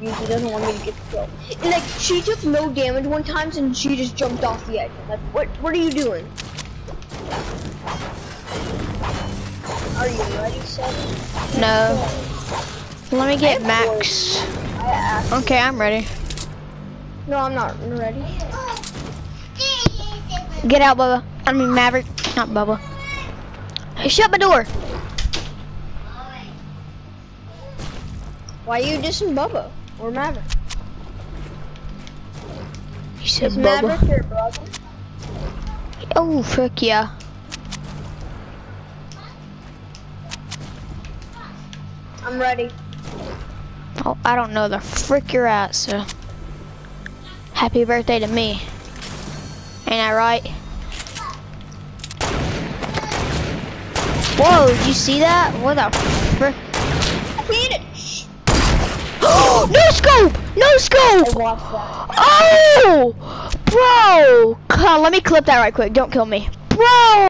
confused. He doesn't want me to get the kill. And, like, she took no damage one time and she just jumped off the edge. Like, what are you doing? Are you ready, Seth? No. Let me get Max. Okay, I'm ready. No, I'm not ready. Get out, Bubba. I mean Maverick, not Bubba. Hey, shut my door. Why are you dissing Bubba or Maverick? You said Is Bubba. Maverick your brother? Oh, frick yeah. I'm ready. Oh, I don't know the frick you're at, so. Happy birthday to me. Ain't I right? Whoa, did you see that? What the frick? I hit it. No scope! No scope! I watched that. Oh! Bro! Come on, let me clip that right quick. Don't kill me. Bro!